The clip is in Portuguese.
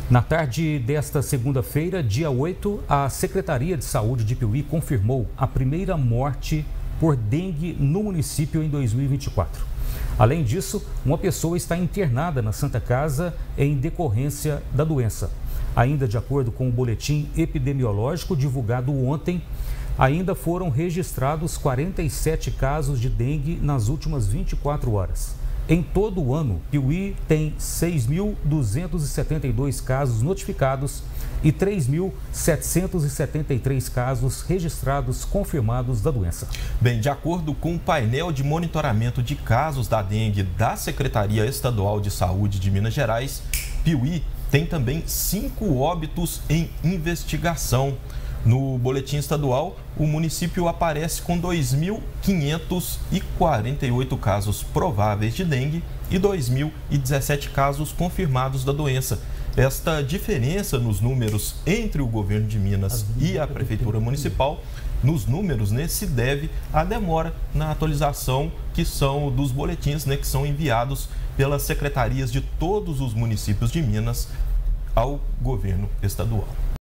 Na tarde desta segunda-feira, dia 8, a Secretaria de Saúde de Piuí confirmou a primeira morte por dengue no município em 2024. Além disso, uma pessoa está internada na Santa Casa em decorrência da doença. Ainda de acordo com o boletim epidemiológico divulgado ontem, ainda foram registrados 47 casos de dengue nas últimas 24 horas. Em todo o ano, Piuí tem 6.272 casos notificados e 3.773 casos registrados confirmados da doença. Bem, de acordo com o painel de monitoramento de casos da dengue da Secretaria Estadual de Saúde de Minas Gerais, Piuí tem também 5 óbitos em investigação. No boletim estadual, o município aparece com 2.548 casos prováveis de dengue e 2.017 casos confirmados da doença. Esta diferença nos números entre o governo de Minas e a Prefeitura Municipal, nos números, se deve à demora na atualização que são dos boletins, que são enviados pelas secretarias de todos os municípios de Minas ao governo estadual.